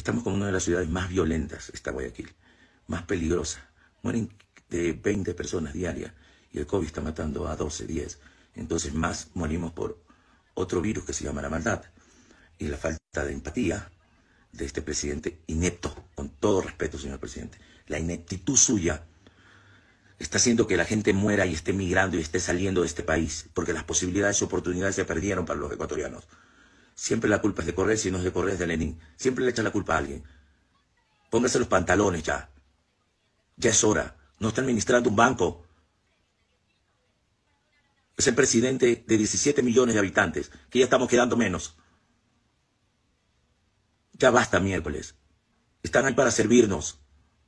Estamos con una de las ciudades más violentas, está Guayaquil, más peligrosa. Mueren de 20 personas diarias y el COVID está matando a 12, 10. Entonces más morimos por otro virus que se llama la maldad y la falta de empatía de este presidente inepto, con todo respeto, señor presidente. La ineptitud suya está haciendo que la gente muera y esté migrando y esté saliendo de este país, porque las posibilidades y oportunidades se perdieron para los ecuatorianos. Siempre la culpa es de Correa, si no es de Correa es de Lenin. Siempre le echan la culpa a alguien. Póngase los pantalones ya. Ya es hora. No está administrando un banco. Es el presidente de 17 millones de habitantes, que ya estamos quedando menos. Ya basta miércoles. Están ahí para servirnos.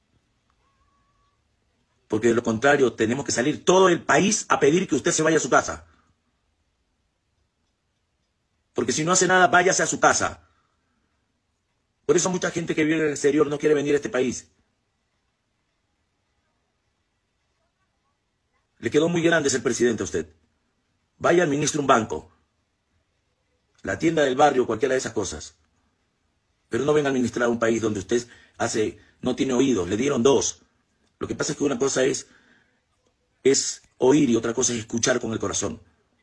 Porque de lo contrario tenemos que salir todo el país a pedir que usted se vaya a su casa. Porque si no hace nada, váyase a su casa. Por eso mucha gente que vive en el exterior no quiere venir a este país. Le quedó muy grande ser presidente a usted. Vaya, administre un banco, la tienda del barrio, cualquiera de esas cosas. Pero no venga a administrar un país donde usted no tiene oídos, le dieron 2. Lo que pasa es que una cosa es oír y otra cosa es escuchar con el corazón.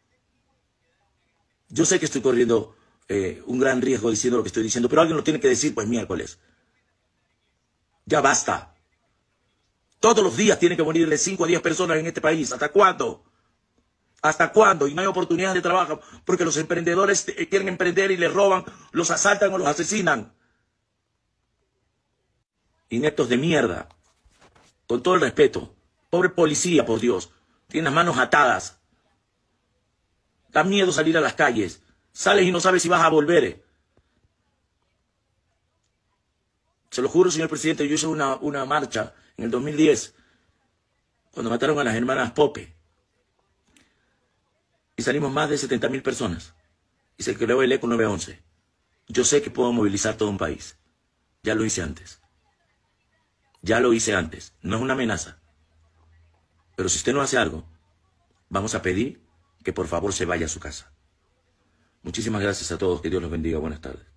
Yo sé que estoy corriendo un gran riesgo diciendo lo que estoy diciendo, pero alguien lo tiene que decir, pues miércoles. Ya basta. Todos los días tienen que morir de 5 a 10 personas en este país. ¿Hasta cuándo? ¿Hasta cuándo? Y no hay oportunidad de trabajo porque los emprendedores quieren emprender y les roban, los asaltan o los asesinan. Ineptos de mierda. Con todo el respeto. Pobre policía, por Dios. Tiene las manos atadas. Da miedo salir a las calles. Sales y no sabes si vas a volver. Se lo juro, señor presidente, yo hice una marcha en el 2010, cuando mataron a las hermanas Pope. Y salimos más de 70.000 personas. Y se creó el ECO 911. Yo sé que puedo movilizar todo un país. Ya lo hice antes. Ya lo hice antes. No es una amenaza. Pero si usted no hace algo, vamos a pedir que por favor se vaya a su casa. Muchísimas gracias a todos. Que Dios los bendiga. Buenas tardes.